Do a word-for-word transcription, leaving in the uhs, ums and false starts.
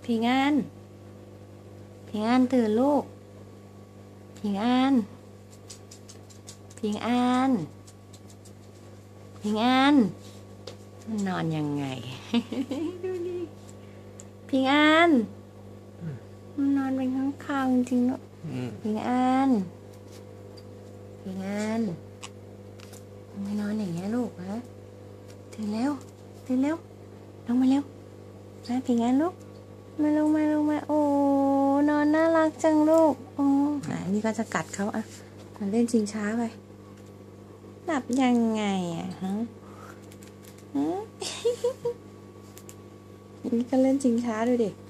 พิงอันพิงอันตื่นลูกพิงอันพิงอันพิงอันนอนยังไง ดูดิพิงอันนอนเป็นข้างๆจริงๆเนาะพิงอันพิงอันไม่นอนอย่างเงี้ยลูกฮะตื่นแล้วตื่นแล้วลงมาเร็วนะพิงอันลูกมาลงมาลงมาโอ้นอนน่ารักจังลูกโอ้อ่ะนี่ก็จะกัดเขาอ่ะมาเล่นชิงช้าไปหลับยังไงอ่ะฮะนี่ก็เล่นชิงช้าดูดิ